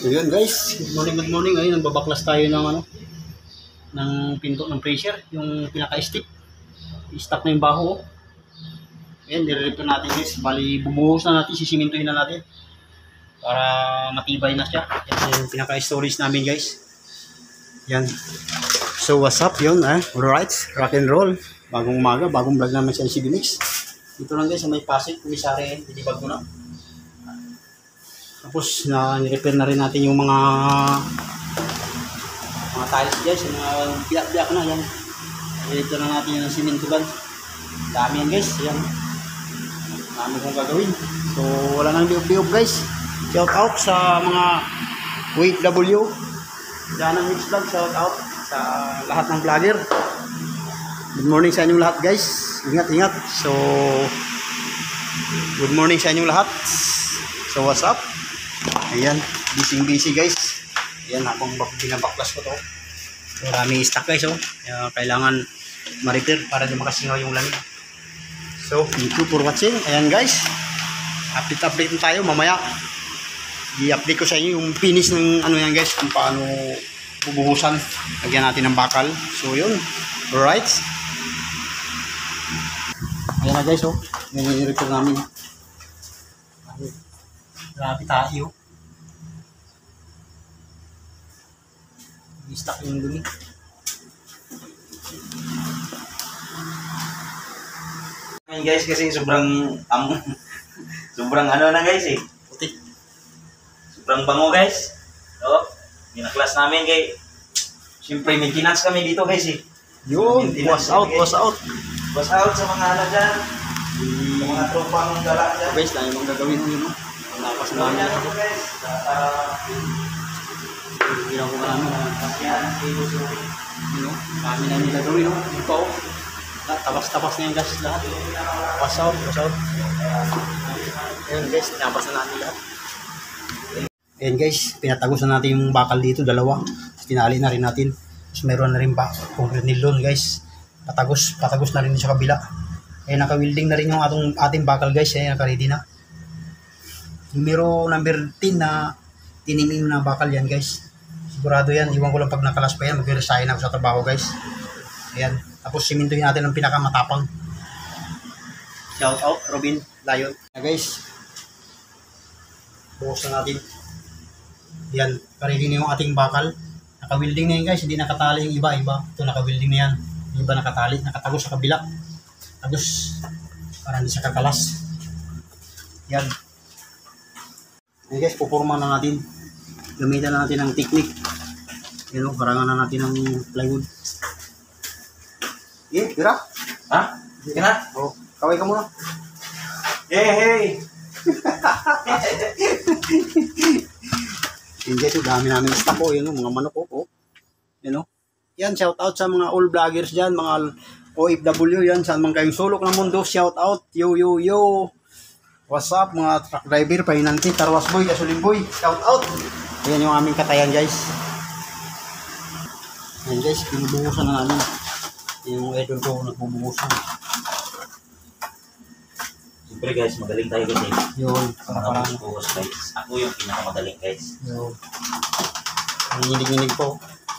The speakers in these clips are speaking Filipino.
Ayan guys, good morning. Ayun, nagbabaklas tayo ng ng pinto ng pressure, yung pinaka-stick. I-stack na yung baho. Ayan, nire-repair natin guys. Bali, bubuhos na natin, sisimintuhin na natin para matibay na siya. Yan yung pinaka-storage namin guys. Yan. So what's up yun, alright, rock and roll. Bagong umaga, bagong vlog naman siya CB Mix. Dito lang guys, may Pasig, kumisari, dinibag ko na. Tapos na-repair na rin natin yung mga tiles guys, yung mga biyak-biyak na yan. Dito na natin yung simintugan. Dami yan guys, yan. Dami kong gagawin. So wala nang biog-biog guys. Shout out sa mga OFW. Diyan ang Mix Vlog, shout out sa lahat ng vlogger. Good morning sa inyong lahat guys. Ingat-ingat. So good morning sa inyong lahat. So what's up? Ayan, busy guys. Ayan, habang binabaklas ko to. So, marami stock guys, oh. Kailangan ma-repair para di makasingaw yung lamig. So, thank you for watching. Ayan guys, update tayo mamaya. I-update ko sa inyo yung finish ng yan guys, kung paano bubuhusan. Lagyan natin ng bakal. So, yun. Alright. Ayan na guys, oh. Yan yung repair namin. Grabe tayo. I-stack yung dumi. Ngayon guys, kasi sobrang sobrang ano na guys eh. Putik. Sobrang bango guys. So, ginaklas namin kay siyempre maintenance kami dito guys eh. Yun, was out. Was out sa mga ano dyan. Sa mga tropang gala dyan. Guys, dahil mong gagawin mo yun, no? Napas na namin ako. Guys, Hiraw ko marami na. yan, Kami na nila gawin, no? Ito, tapas na yung gas lahat. Was out. Ayun guys, tinabas na natin lahat. Ayun guys, pinatagos na natin yung bakal dito, dalawa. Tinali na rin natin. Tapos meron na rin concrete nilon guys. Patagos na rin sa kabila. Ayun, naka-welding na rin yung ating bakal guys. Ayun, naka-ready na. Numero number 10 na tinimim na bakal yan guys. Sigurado yan. Iwan ko lang pag nakalas pa yan. Mag-resign ako sa trabaho guys. Ayan. Tapos simintuhin natin ang pinakamatapang. Shout out Robin Lion. Guys. Bukas na natin. Yan. Karili na yung ating bakal. Naka-welding na yan guys. Hindi nakatali yung iba. Ito naka-welding na yan. Yung iba nakatali. Nakatagos sa kabila. Tapos para hindi siya kakalas. Yan. Ayan guys, pupurma na natin. Gamitan na natin ang technique. Yan o, karangan na natin ang plywood. Tira. Ha? Sige na? O, kaway ka muna. Hey! Yan guys, dami namin stock o. Yan o, mga manok o. Yan o. Yan, shout out sa mga all vloggers dyan, mga OFW yan. Saan man kayong sulok ng mundo, shout out. Yo! What's up mga truck driver, pahinanti, tarwas boy, gasolin boy, shout out. Ayan yung aming katayan guys. Ayan guys, pinubuhusan na namin. Yung idol ko nagbubuhusan. Siyempre guys, magaling tayo kasi. Yun, Parang guys. Ako yung pinakamagaling guys. yun. Nanginig-nginig po.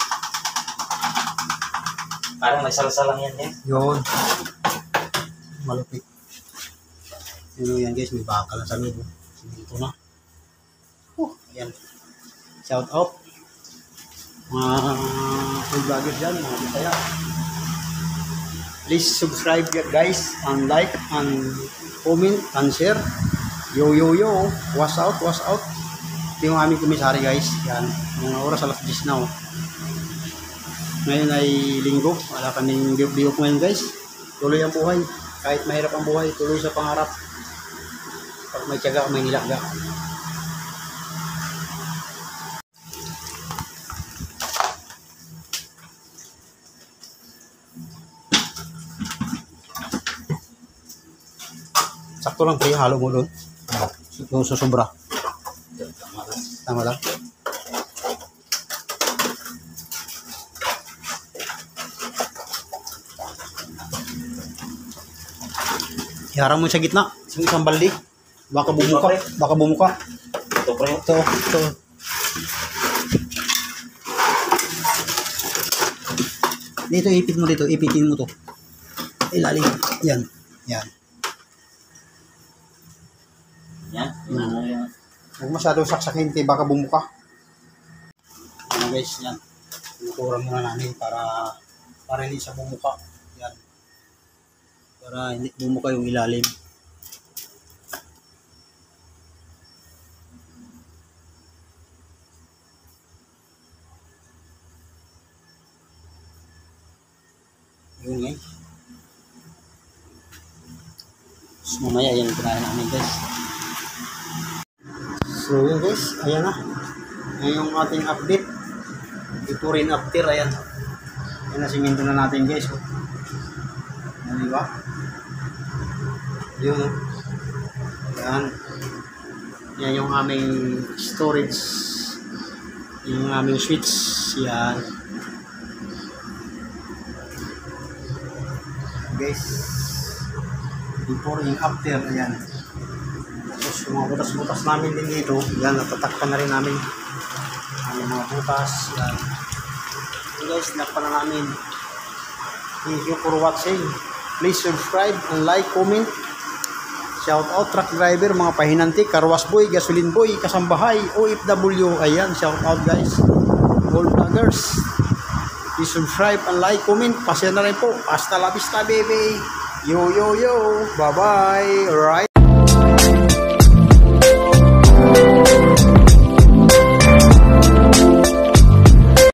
Parang may salsa lang yan guys. Yun. Malupit. Yun yan guys, may bakal na sa loob. Siminto na. Ayan. Shout out. Mga full vloggers dyan, mga bisaya. Please subscribe guys, and like, and comment, and share. Yo. What's out. Ito yung aming komisari guys. Yan. Mga oras alas 10 na. Ngayon ay linggo. Wala kaming biok ngayon guys. Tuloy ang buhay. Kahit mahirap ang buhay, tuloy sa pangarap. Pag may tiyaga, may nilaga. Sakto lang pre, halo mo doon. Yung susubra. Tama lang. Iharang mo sa gitna. Isang baldi. Baka bumuka. Ito pre. Ito. Dito, ipit mo dito. Ipitin mo to. Ilalim. Yan. Yan. Yan. Yan. Huwag masyadong saksakin, baka bumuka. Ano guys, yan. Tinuturan muna namin para hindi siya bumuka. Yan. Para hindi bumuka yung ilalim. Yun guys. So, mamaya yan yung pinahin namin guys. So yun guys, ayan na. Ayan yung ating update. Ito rin after, ayan. Ayan na, siminto na natin guys. Ayan, diba? Yun. Ayan. Yan yung aming storage. Yung aming switch. Yan. Guys. Before yung after, ayan. Tapos yung mga butas-butas namin din dito, yan, natatakpan na rin namin. Yung mga butas, yan. So guys, nakpan na namin. Thank you for watching. Please subscribe and like, comment. Shout out truck driver, mga pahinantik, karwas boy, gasoline boy, kasambahay, OFW. Ayan, shout out guys. All vloggers. Please subscribe and like, comment. Pasya na rin po. Hasta la vista, baby. Yo, yo, yo. Bye-bye. Alright.